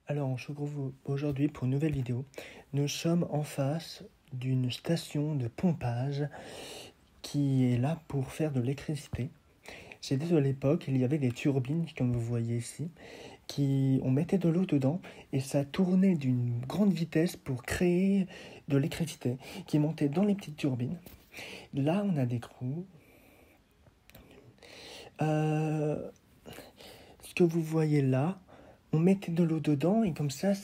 Alors, on se retrouve aujourd'hui pour une nouvelle vidéo. Nous sommes en face d'une station de pompage qui est là pour faire de l'électricité. C'était de l'époque, il y avait des turbines, comme vous voyez ici, on mettait de l'eau dedans et ça tournait d'une grande vitesse pour créer de l'électricité qui montait dans les petites turbines. Là, on a des trous. Ce que vous voyez là, on mettait de l'eau dedans et comme ça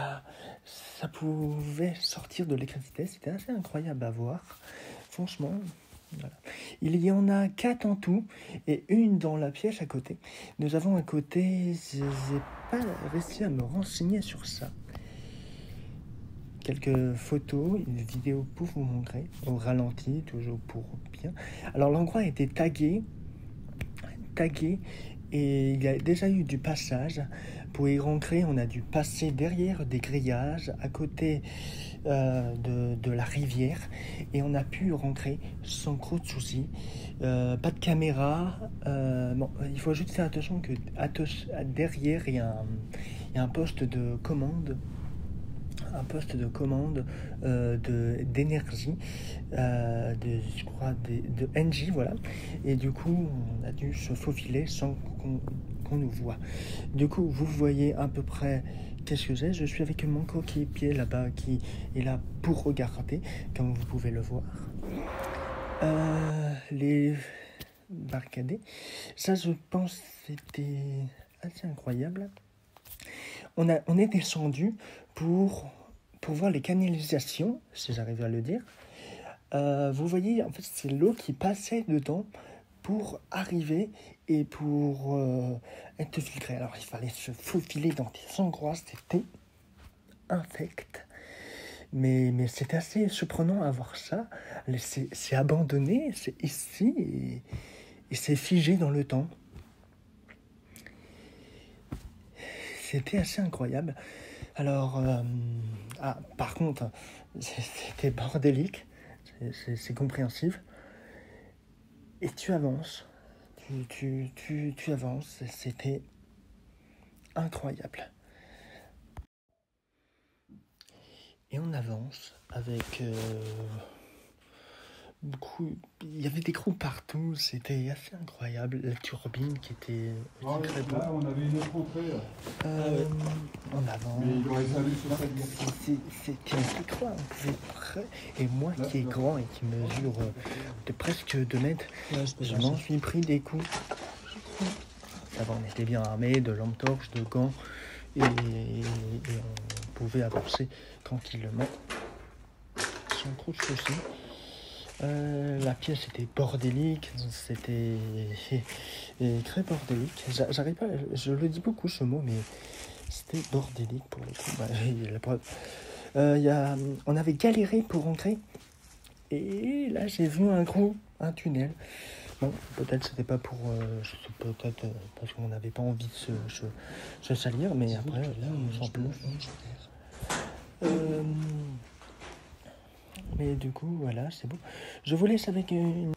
pouvait sortir de l'électricité. C'était assez incroyable à voir. Franchement, voilà. Il y en a 4 en tout et une dans la pièce à côté. Nous avons à côté, je n'ai pas réussi à me renseigner sur ça. Quelques photos, une vidéo pour vous montrer, au ralenti, toujours pour bien. Alors l'endroit a été tagué et il y a déjà eu du passage. Pour y rentrer, on a dû passer derrière des grillages à côté de la rivière et on a pu rentrer sans trop de soucis. Pas de caméra. Bon, il faut juste faire attention que derrière il y a un poste de commande. D'énergie, je crois de Engie, voilà. Et du coup, on a dû se faufiler sans qu'on nous voit. Du coup, vous voyez à peu près qu'est-ce que j'ai. Je suis avec mon coéquipier là-bas qui est là pour regarder, comme vous pouvez le voir. Les barricades, ça je pense c'était assez incroyable. On est descendu pour voir les canalisations, si j'arrive à le dire. Vous voyez, en fait, c'est l'eau qui passait dedans pour arriver et pour être filtrée. Alors, il fallait se faufiler dans des endroits, c'était infect. Mais c'était assez surprenant à voir ça. C'est abandonné, c'est ici et c'est figé dans le temps. C'était assez incroyable. Alors, par contre, c'était bordélique, c'est compréhensif. Et tu avances, tu avances, c'était incroyable. Et on avance avec beaucoup. Il y avait des trous partout, c'était assez incroyable. La turbine qui était très beau. Là, on avait une autre entrée. En avant. Mais il aurait fallu sur cette voie. C'était un petit trou, on pouvait près. Et moi qui est grand et qui mesure de presque 2 mètres, je m'en suis pris des coups. Ça va, on était bien armés, de lampes torches, de gants, et on pouvait avancer tranquillement, sans trop de soucis. La pièce était bordélique, c'était très bordélique. J'arrive pas, je le dis beaucoup ce mot, mais c'était bordélique pour le coup. On avait galéré pour rentrer, et là j'ai vu un tunnel. Bon, peut-être c'était pas pour, peut-être parce qu'on n'avait pas envie de se salir, mais après là on s'en pleut. Mais du coup, voilà, c'est beau. Je vous laisse avec une...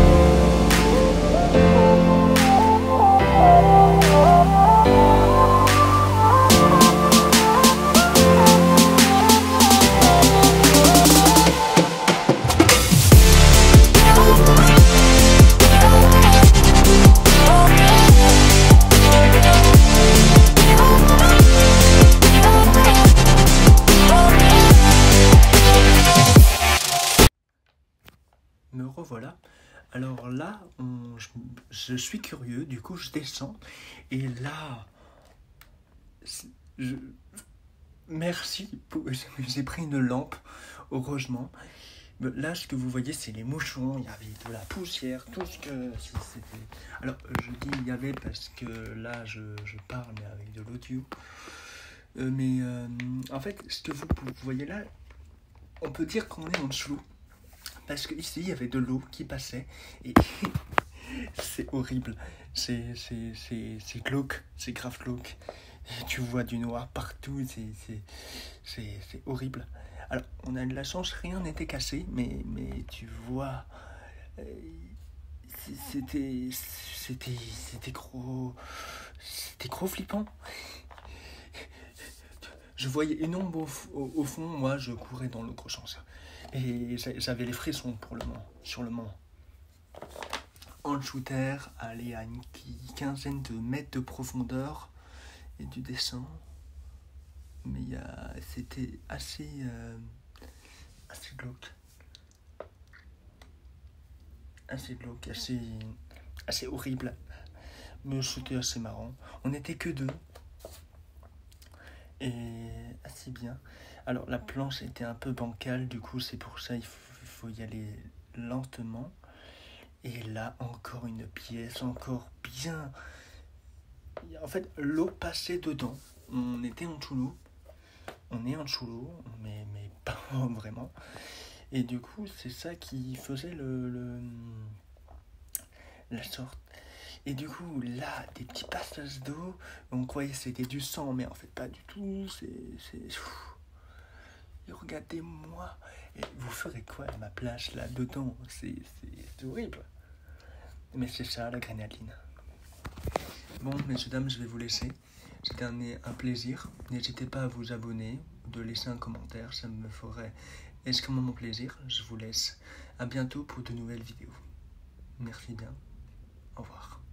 Me revoilà. Alors là, je suis curieux, du coup je descends. Et là, merci, j'ai pris une lampe, heureusement. Là, ce que vous voyez, c'est les mouchons, il y avait de la poussière, tout ce que c'était. Alors, je dis il y avait parce que là, je parle, mais avec de l'audio. En fait, ce que vous voyez là, on peut dire qu'on est en dessous. Parce qu'ici, il y avait de l'eau qui passait et c'est horrible. C'est glauque, c'est grave glauque. Tu vois du noir partout, c'est horrible. Alors, on a de la chance, rien n'était cassé, mais tu vois, c'était trop flippant. Je voyais une ombre au fond, moi je courais dans le gros champ. Et j'avais les frissons sur le moment. En shooter, aller à une quinzaine de mètres de profondeur et du dessin. Mais c'était assez glauque. Assez glauque, assez horrible. Mais c'était assez marrant. On n'était que deux. Et assez bien. Alors la planche était un peu bancale, du coup c'est pour ça il faut y aller lentement. Et là encore une pièce, encore bien. En fait l'eau passait dedans. On était en dessous l'eau. On est en dessous l'eau, mais pas vraiment. Et du coup c'est ça qui faisait la sorte. Et du coup, là, des petits passages d'eau, on croyait que c'était du sang, mais en fait pas du tout, Et regardez-moi, et vous ferez quoi à ma place là-dedans? C'est horrible. Mais c'est ça, la grenadine. Bon, messieurs, dames, je vais vous laisser. C'était un plaisir. N'hésitez pas à vous abonner, de laisser un commentaire, ça me ferait extrêmement plaisir. Je vous laisse. À bientôt pour de nouvelles vidéos. Merci bien. Au revoir.